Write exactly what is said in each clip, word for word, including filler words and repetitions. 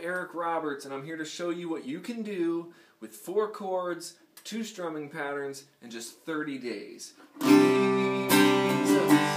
Eric Roberts, and I'm here to show you what you can do with four chords, two strumming patterns, in just thirty days. Jesus.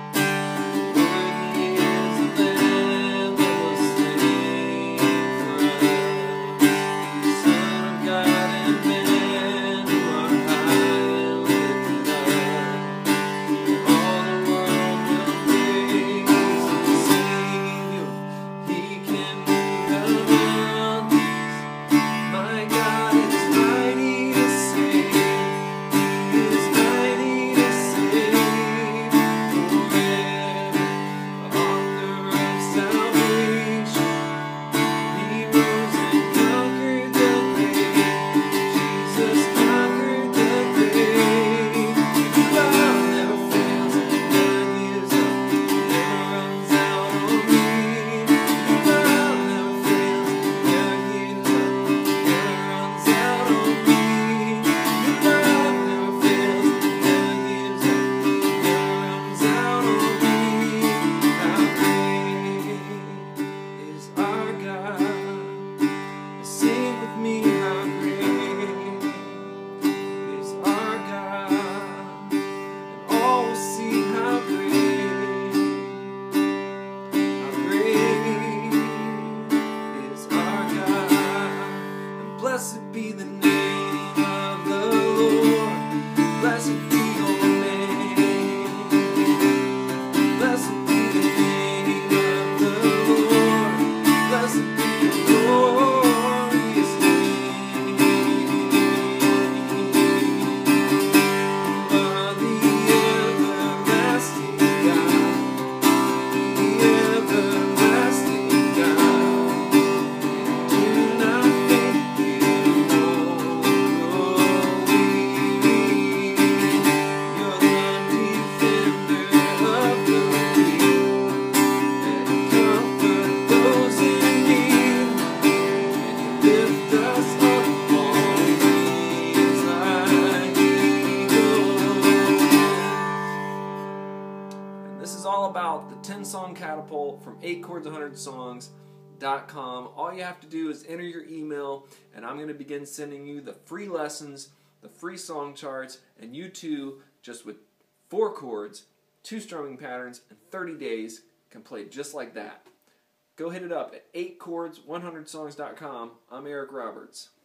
Blessed be the name of the Lord. Blessed be your name. Blessed be the name of the Lord. Blessed be the glorious name. You are the everlasting God. The everlasting God. Do not This is all about the ten song catapult from eight chords one hundred songs dot com. All you have to do is enter your email, and I'm going to begin sending you the free lessons, the free song charts, and you too, just with four chords, two strumming patterns, and thirty days, can play just like that. Go hit it up at eight chords one hundred songs dot com. I'm Eric Roberts.